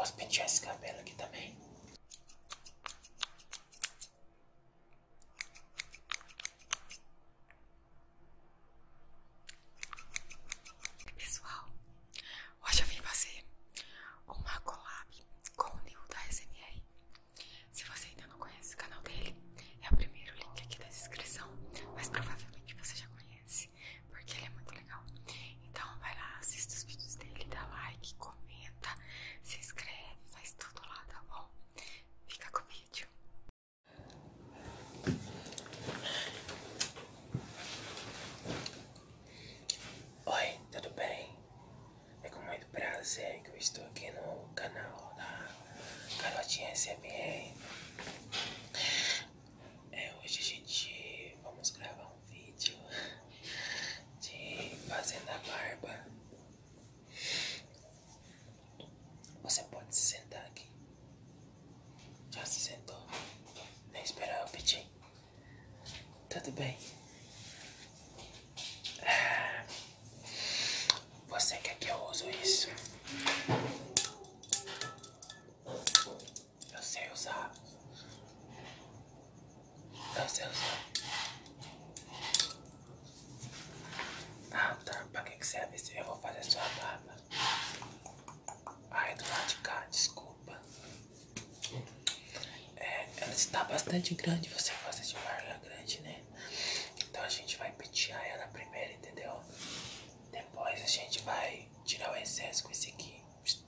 Posso pentear esse cabelo aqui também? Pessoal, hoje eu vim fazer uma collab com o Nil da SMR. Se você ainda não conhece o canal dele, é o primeiro link aqui da descrição, mas provavelmente você já conhece, porque ele é muito legal. Então vai lá, assista os vídeos dele, dá like, comenta, se inscreve, faz tudo lá, tá bom? Fica com o vídeo. Oi, tudo bem? É com muito prazer que eu estou aqui no canal da Garotinha SMR. Hoje a gente vamos gravar um vídeo de fazendo a barba. Você pode se sentar aqui. Já se sentou? Nem esperar eu pedir. Tudo bem? Você quer que eu use isso? Eu sei usar. Eu sei usar. Ah, tá. Pra que serve isso? Eu vou fazer sua barba. Ai, do lado de cá, desculpa. Ela está bastante grande. Você gosta de barba grande, né? Então a gente vai pentear ela primeiro, entendeu? Depois a gente vai tirar o excesso com esse aqui.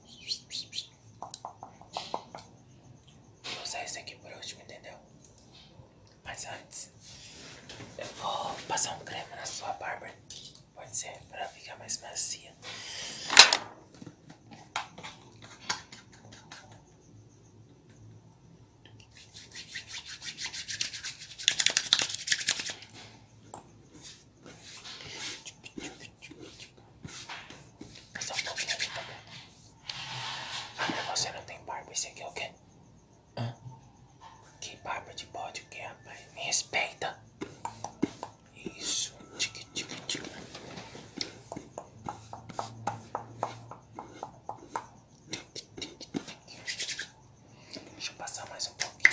Vou usar esse aqui por último, entendeu? Mas antes, eu vou passar um creme na sua barba. Pode ser, para ficar mais macia. Passar um pouquinho aqui também. Ah, você não tem barba, esse aqui é o quê? Hã? Que barba de bode o que, rapaz? Me respeita. Isso. Tique, tique, tique. Deixa eu passar mais um pouquinho.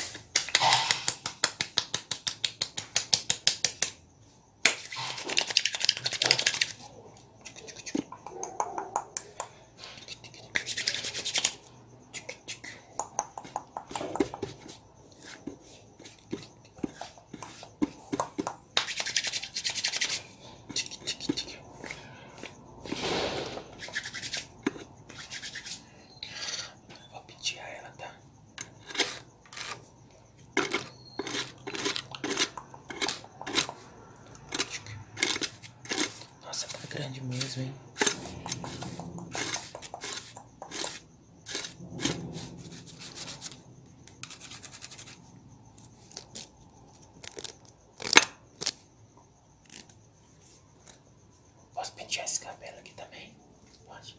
Vou pentear ela, tá? Nossa, tá grande mesmo, hein? Posso pentear esse cabelo aqui também? Pode.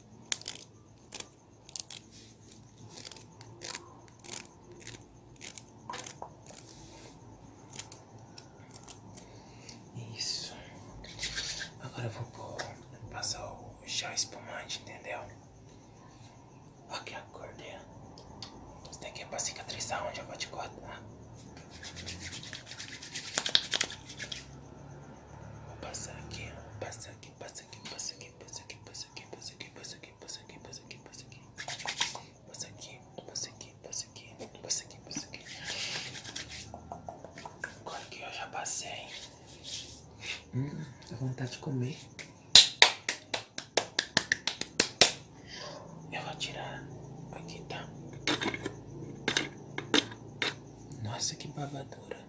Isso. Agora eu vou passar o gel espumante, entendeu? Aqui a cor dela. Isso daqui é pra cicatrizar onde eu vou te cortar. Vou passar aqui, ó. Passa aqui, passa aqui, passa aqui, passa aqui, passa aqui, passa aqui, passa aqui, passa aqui, passa aqui, passa aqui. Passa aqui, passa aqui, passa aqui, passa aqui, passa aqui. Agora que eu já passei. Dá vontade de comer. Eu vou tirar aqui, tá? Nossa, que babadura.